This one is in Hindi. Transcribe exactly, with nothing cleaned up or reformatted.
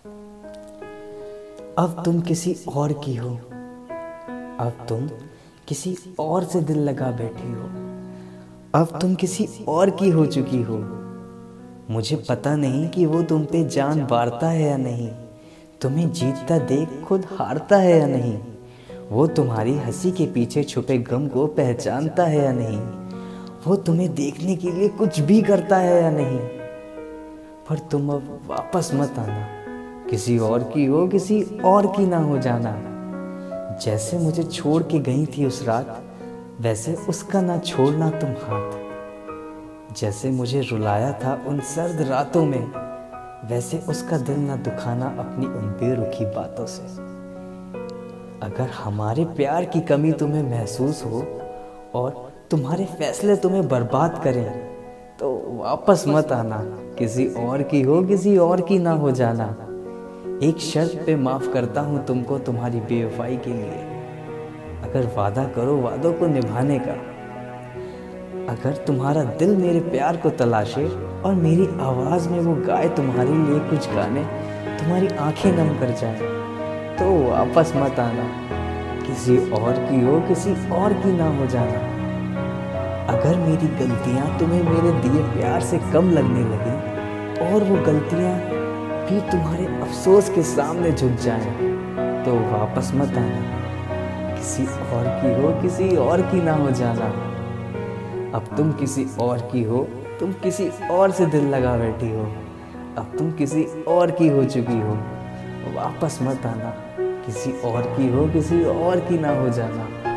अब तुम किसी और की हो, अब तुम किसी और से दिल लगा बैठी हो, अब तुम किसी और की हो चुकी हो। मुझे पता नहीं कि वो तुम पे जान वारता है या नहीं, तुम्हें जीतता देख खुद हारता है या नहीं, वो तुम्हारी हंसी के पीछे छुपे गम को पहचानता है या नहीं, वो तुम्हें देखने के लिए कुछ भी करता है या नहीं। पर तुम अब वापस मत आना, किसी और की हो, किसी और की ना हो जाना। जैसे मुझे छोड़ के गई थी उस रात, वैसे उसका ना छोड़ना तुम हाथ। जैसे मुझे रुलाया था उन सर्द रातों में, वैसे उसका दिल ना दुखाना अपनी उन बेरुखी बातों से। अगर हमारे प्यार की कमी तुम्हें महसूस हो और तुम्हारे फैसले तुम्हें बर्बाद करें, तो वापस मत आना, किसी और की हो, किसी और की ना हो जाना। एक शर्त पे माफ करता हूँ तुमको तुम्हारी बेवफाई के लिए, अगर वादा करो वादों को निभाने का। अगर तुम्हारा दिल मेरे प्यार को तलाशे और मेरी आवाज़ में वो गाए तुम्हारे लिए कुछ गाने, तुम्हारी आंखें नम कर जाए, तो वापस मत आना, किसी और की हो, किसी और की ना हो जाना। अगर मेरी गलतियाँ तुम्हें मेरे दिए प्यार से कम लगने लगी और वो गलतियाँ भी तुम्हारे अफसोस के सामने झुक जाएं, तो वापस मत आना, किसी और की हो, किसी और की ना हो जाना। अब तुम किसी और की हो, तुम किसी और से दिल लगा बैठी हो, अब तुम किसी और की हो चुकी हो, वापस मत आना, किसी और की हो, किसी और की ना हो जाना।